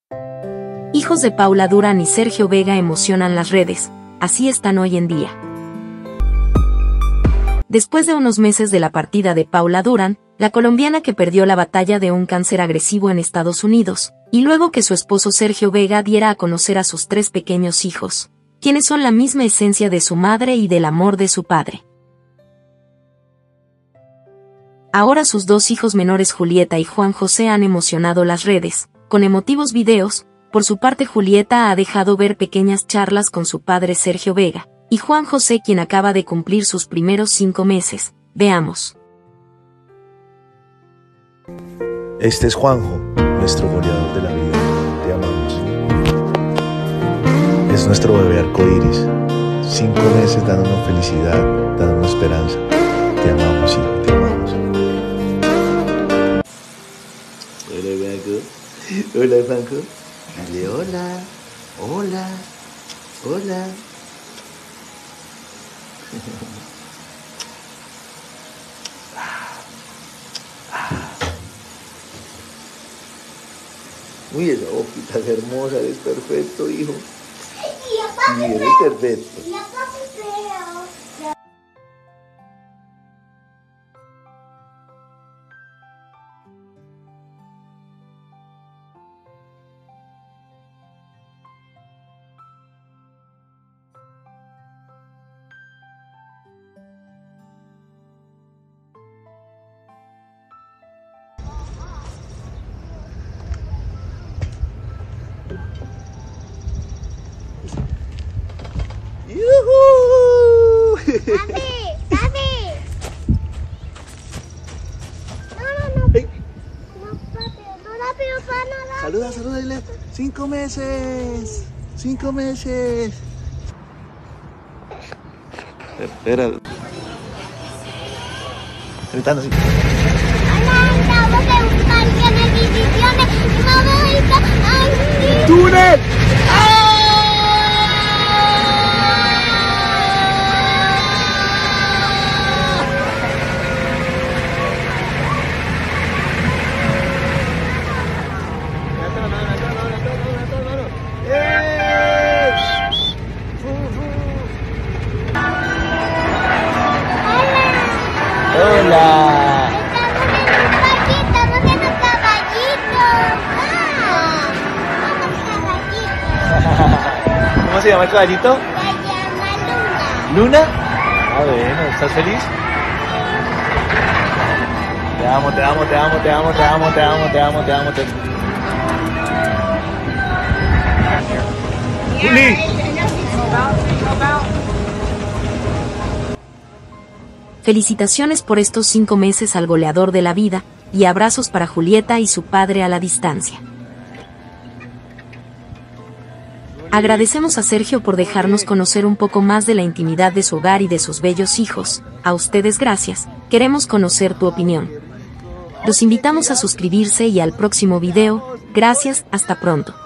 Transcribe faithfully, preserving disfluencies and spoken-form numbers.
Hijos de Paula Durán y Sergio Vega emocionan las redes, así están hoy en día. Después de unos meses de la partida de Paula Durán, la colombiana que perdió la batalla de un cáncer agresivo en Estados Unidos, y luego que su esposo Sergio Vega diera a conocer a sus tres pequeños hijos, quienes son la misma esencia de su madre y del amor de su padre. Ahora sus dos hijos menores Julieta y Juan José han emocionado las redes, con emotivos videos. Por su parte Julieta ha dejado ver pequeñas charlas con su padre Sergio Vega, y Juan José quien acaba de cumplir sus primeros cinco meses. Veamos. Este es Juanjo, nuestro goleador de la vida. Te amamos. Es nuestro bebé arcoíris. Cinco meses dándonos felicidad, dándonos esperanza. Te amamos, hijo, te amamos. Hola, Juanjo. Hola, Juanjo. Dale, hola. Hola. Hola. Uy, esa boquita es hermosa, eres perfecto, hijo. Sí, eres perfecto. ¡Yuhu! ¡Papi! ¡Papi! No, no, no. Hey. No, papi, no rápido para nada. Saluda, saluda, dile. Cinco meses. Cinco meses. Espera. Gritando así. Hola, estamos en un parque de divisiones. Vamos a ir a... ¡Túnel! Hola. Estamos en un parque, estamos viendo caballitos. Ah, vamos, caballito. ¿Cómo se llama el caballito? Se llama Luna. ¿Luna? Ah, bueno, ¿estás feliz? Te amo, te amo, te amo, te amo, te amo, te amo, te amo, te amo, te amo. ¡Juli! Felicitaciones por estos cinco meses al goleador de la vida, y abrazos para Julieta y su padre a la distancia. Agradecemos a Sergio por dejarnos conocer un poco más de la intimidad de su hogar y de sus bellos hijos. A ustedes gracias, queremos conocer tu opinión. Los invitamos a suscribirse y al próximo video. Gracias, hasta pronto.